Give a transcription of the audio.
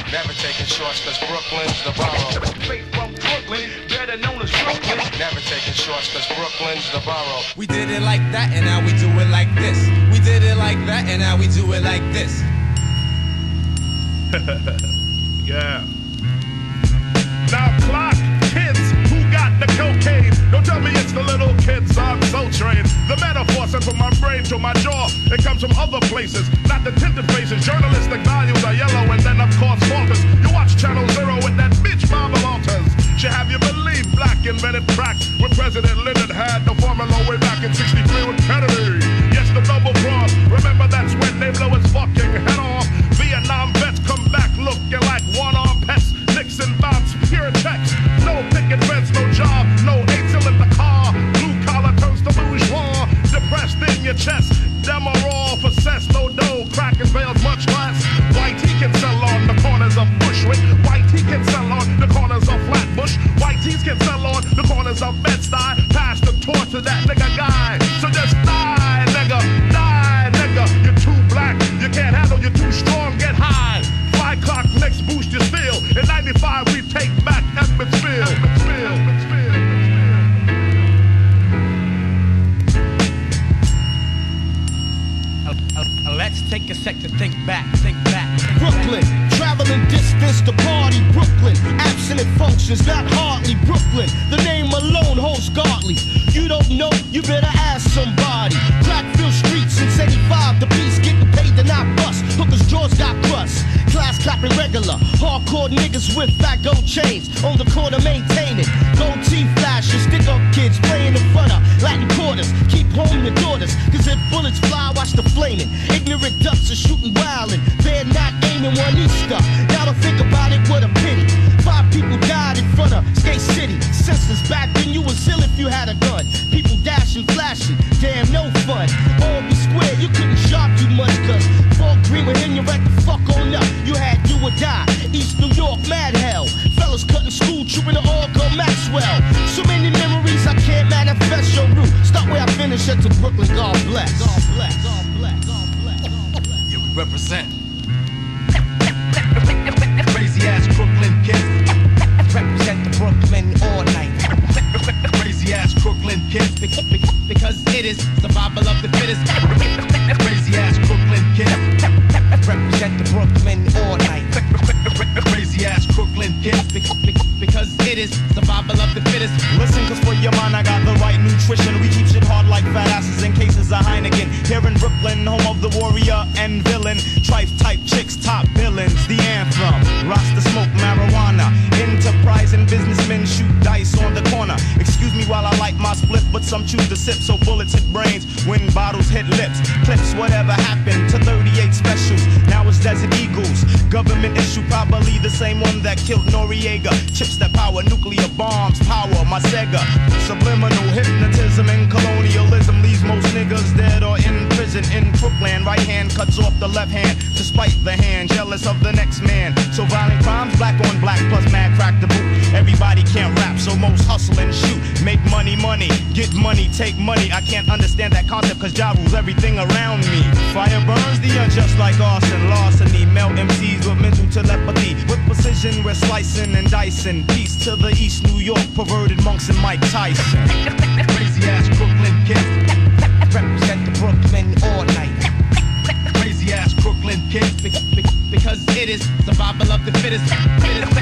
Never taking shorts, cause Brooklyn's the borough. Straight from Brooklyn, better known as Brooklyn. Never taking shorts, cause Brooklyn's the borough. We did it like that, and now we do it like this. We did it like that, and now we do it like this. Yeah. Now clock, kids, who got the cocaine? Don't tell me it's the little kids, I'm so trained. The metaphor sent from my brain to my jaw. It comes from other places, not the tinted faces. Journalistic values are yellow and then of course falters. You watch Channel Zero with that bitch Barbara Walters. She have you believe black invented crack when President Lyndon had the formula way back in 63 with Kennedy. Yes, the double cross. Remember that's when they blow his fucking head off. Vietnam vets come back looking like one-armed pets. Nixon bounce, pure text. No picket fence, no job, no 8-cylinder car. Blue collar turns to bourgeois. Depressed in your chest. Demerol for cess, no dough. Crackers veils much less. White he can sell on the corners of Bushwick. White he can sell on the corners of Flatbush. White tees can sell on the corners of Bed-Stuy. Pass the torch to that nigga guy. So just die, nigga. Die, nigga. You're too black. You can't handle, you're too strong. Get high. Fly clock, next boost your steel. In 95, we take back Edmondsville. Let's take a sec to think back, Brooklyn, traveling distance to party, Brooklyn. Absent functions, not hardly Brooklyn. The name alone holds godly. You don't know, you better ask somebody. Crackville streets since 85, the beast getting paid to not bust. Hookers' jaws got crust. Class clapping regular. Hardcore niggas with fat gold chains. On the corner maintaining. Gold teeth flashing. Stick up kids playing in front of Latin quarters. Keep home your daughters. Cause if bullets fly, watch the flaming. Ignorant ducks are shooting wildin'. They're not aiming one Easter. Now to think about it, what a pity. 5 people died in front of Skate City. Senseless back then you was ill if you had a gun. People dashing, flashing. Damn, no fun. All be square, you couldn't sharp too much. Cause Fort Green would hit you right the fuck on up. You had do or die. East New York, mad hell. Fellas cutting school, trooping to all go Maxwell. So many memories I can't manifest your route. Start where I finish at to Brooklyn, God bless. God bless. God bless. God bless. God bless. Yeah, we represent. Crazy ass Brooklyn kids. Represent the Brooklyn all night. Crazy ass Brooklyn kids. Because it is survival of the fittest. Crazy ass Brooklyn kids. Represent the Brooklyn all night. Crazy ass Brooklyn kids. Because it is survival of the fittest. Listen, cause for your mind I got the right nutrition. We keep shit hard like fat asses in cases of Heineken. Here in Brooklyn, home of the warrior and villain. Trife type chicks, top villains. The anthem, Rasta smoke marijuana. Enterprising businessmen shoot dice on the corner. Excuse me while I light my split, but some choose to sip. So bullets hit brains when bottles hit lips. Clips, whatever happened to 38 specials. Now it's Desert Eagles. Government issue, probably the same one that killed Noriega. Chips that power nuclear bombs, power my Sega. Subliminal hypnotism and colonialism leaves most niggas dead or in prison in Brooklyn. Right hand cuts off the left hand to spite the hand, jealous of the next man. So violent crimes, black on black, plus mad crack the boot. Everybody can't rap, so most hustle and shoot. Make money, money, get money, take money. I can't understand that concept cause Ja rules everything around me. Fire burns the unjust like arson, larceny. Melt MCs with mental telepathy. With precision we're slicing and dicing. Peace to the East New York perverted monks and Mike Tyson. Crazy ass Brooklyn kids. Represent the Brooklyn all night. Crazy ass Brooklyn kids. Because it is survival of the fittest.